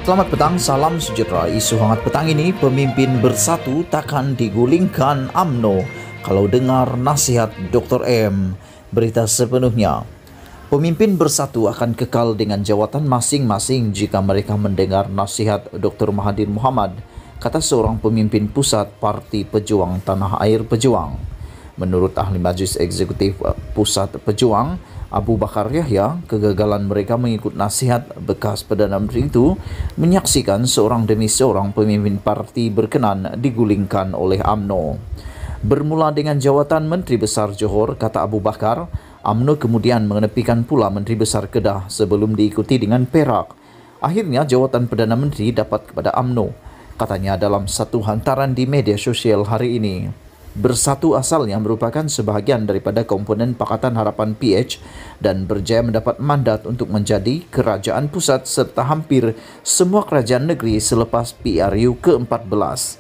Selamat petang, salam sejahtera. Isu hangat petang ini, pemimpin bersatu takkan digulingkan UMNO kalau dengar nasihat Dr. M. Berita sepenuhnya. Pemimpin bersatu akan kekal dengan jawatan masing-masing jika mereka mendengar nasihat Dr. Mahathir Mohamad, kata seorang pemimpin pusat Parti Pejuang Tanah Air Pejuang. Menurut ahli Majlis Eksekutif Pusat Pejuang, Abu Bakar Yahya, kegagalan mereka mengikut nasihat bekas Perdana Menteri itu menyaksikan seorang demi seorang pemimpin parti berkenan digulingkan oleh UMNO. Bermula dengan jawatan Menteri Besar Johor, kata Abu Bakar, UMNO kemudian mengenepikan pula Menteri Besar Kedah sebelum diikuti dengan Perak. Akhirnya jawatan Perdana Menteri dapat kepada UMNO, katanya dalam satu hantaran di media sosial hari ini. Bersatu asalnya merupakan sebahagian daripada komponen Pakatan Harapan PH dan berjaya mendapat mandat untuk menjadi kerajaan pusat serta hampir semua kerajaan negeri selepas PRU ke-14.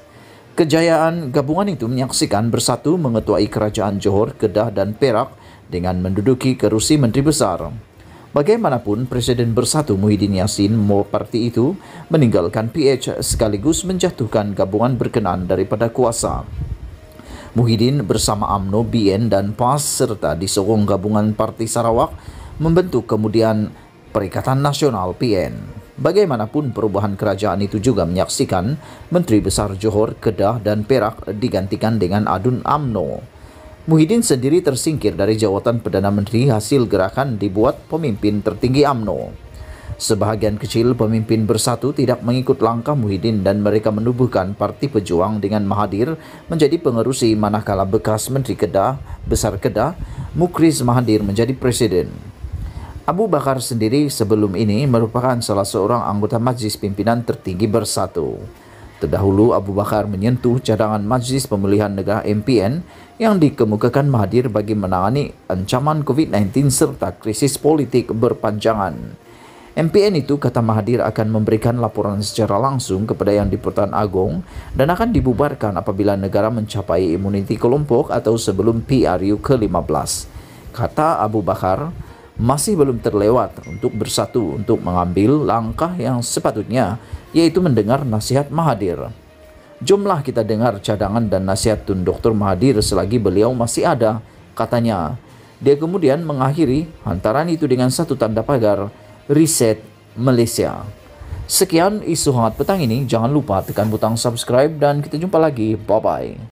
Kejayaan gabungan itu menyaksikan Bersatu mengetuai kerajaan Johor, Kedah dan Perak dengan menduduki kerusi Menteri Besar. Bagaimanapun, Presiden Bersatu Muhyiddin Yassin parti itu meninggalkan PH sekaligus menjatuhkan gabungan berkenan daripada kuasa. Muhyiddin bersama UMNO, BN dan PAS serta disokong gabungan Parti Sarawak membentuk kemudian Perikatan Nasional PN. Bagaimanapun, perubahan kerajaan itu juga menyaksikan Menteri Besar Johor, Kedah dan Perak digantikan dengan adun UMNO. Muhyiddin sendiri tersingkir dari jawatan Perdana Menteri hasil gerakan dibuat pemimpin tertinggi UMNO. Sebahagian kecil pemimpin Bersatu tidak mengikut langkah Muhyiddin dan mereka menubuhkan Parti Pejuang dengan Mahathir menjadi pengerusi manakala bekas Menteri Besar Kedah, Mukriz Mahathir menjadi presiden. Abu Bakar sendiri sebelum ini merupakan salah seorang anggota Majlis Pimpinan Tertinggi Bersatu. Terdahulu Abu Bakar menyentuh cadangan Majlis Pemulihan Negara MPN yang dikemukakan Mahathir bagi menangani ancaman COVID-19 serta krisis politik berpanjangan. MPN itu, kata Mahathir, akan memberikan laporan secara langsung kepada Yang di-Pertuan Agong dan akan dibubarkan apabila negara mencapai imuniti kelompok atau sebelum PRU ke-15. Kata Abu Bakar, masih belum terlewat untuk Bersatu untuk mengambil langkah yang sepatutnya, yaitu mendengar nasihat Mahathir. Jomlah kita dengar cadangan dan nasihat Tun Dr. Mahathir selagi beliau masih ada, katanya. Dia kemudian mengakhiri hantaran itu dengan satu tanda pagar, Reset Malaysia. Sekian isu hangat petang ini. Jangan lupa tekan butang subscribe dan kita jumpa lagi. Bye-bye.